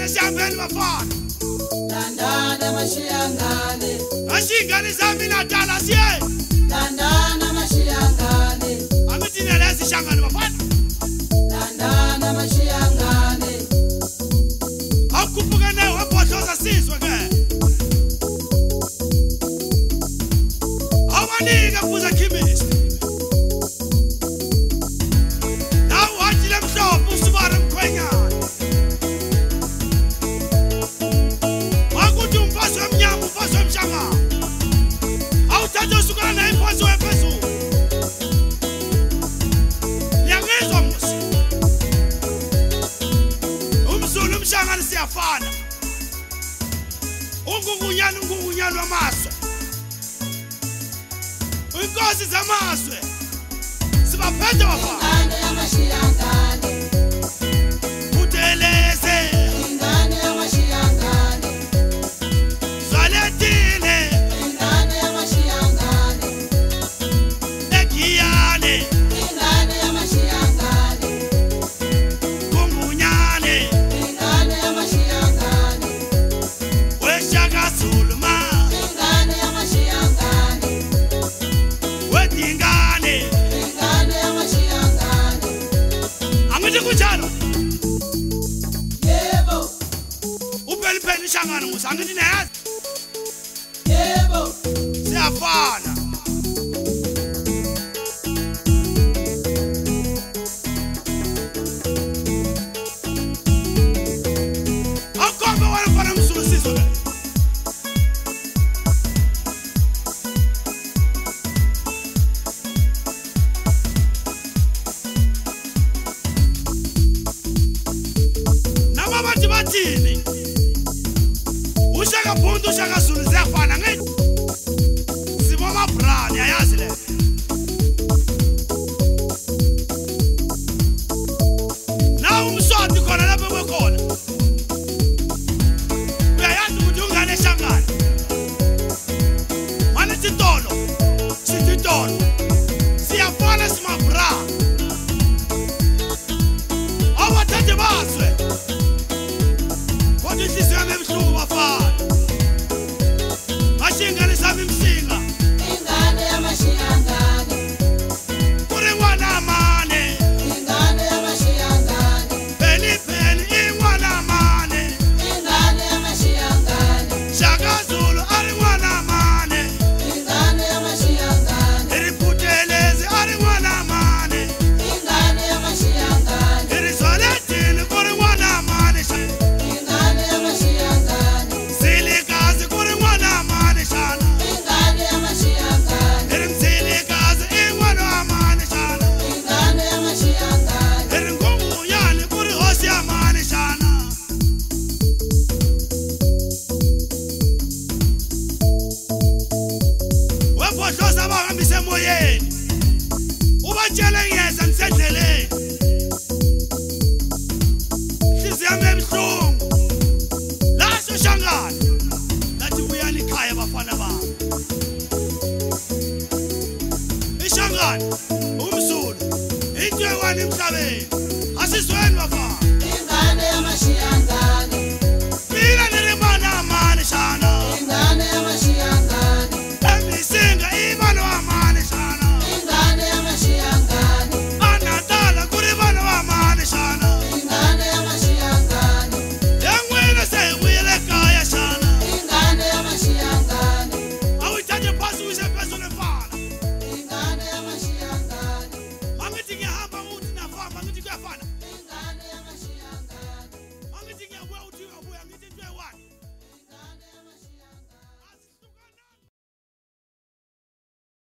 Ashingani siyambeni bafana. Tandana Amashiyangani. Ashingani zami natala siye. Tandana Amashiyangani. Amitina lezi shangani bafana. Tandana Amashiyangani. Akupuka ne wapothoza sizwe ke. Awaniga kuza chemist. Nawu hajile mhlophe usibara mkhwenyana. Akuthi umfazi wemnyama umfazi wemshangana. Awuthatha usukana naye imfazi wephezulu. Niyangizwa musi. Umzulu umshangana siyafana. Ungungunyana wamaso. Inkosi zamazwe sibaphethe bafana. Ingane Amashiyangani. Uteleze Ingane Amashiyangani. Zaletile Ingane Amashiyangani. Ekiyane Ingane Amashiyangani. Kungunyane Ingane Amashiyangani. Weshaka Zuluma Ingane Amashiyangani. Wedingane Ingane Amashiyangani. Angithi kunjalo Yebo, upheliphelile ishangana musa angithi neyazi yebo. siyafana. Akombe wena mfana mzulu sizwe le. Nama bathi bathini? Ushaka Bhundu ushaka Zulu ziyafana ngithi. Siboma brand yayazi le. Na umswati khona lapho bekhona. Uyayazi ukuthi ungane eshangana. Manje sitolo. Sitolo. Siyafana sima brand. Awathathe baswe. Kodwa inhliziyo yami ebuhlungu bafana. Ashingani sami msinga. Ingane Amashiyangani. Kuri n'wana mane. Ingane Amashiyangani. Pheli ingwana mane. Ingane Amashiyangani. Shaka Zulu ari n'wana mane. Ingane Amashiyangani. Iriphutelezi ari n'wana mane. Ingane Amashiyangani. Irizoletini kuri n'wana mane. Ingane Amashiyangani. Silikazi kuri n'wana mane shana. Ingane Amashiyangani. Irimsilikazi ingwana mane shana. Ingane Amashiyangani. Iringunguyani kuri hosi ya mane shana. Wephohloza abahambise emoyeni. Ubatshele ngiyeza ngisendleleni. Inhliziyo yami ebuhlungu. Lasho shangana. Lathi buyani ekhaya bafana bami. Ishangana umzulu into ekwani emhlabeni. Asizweni bafana.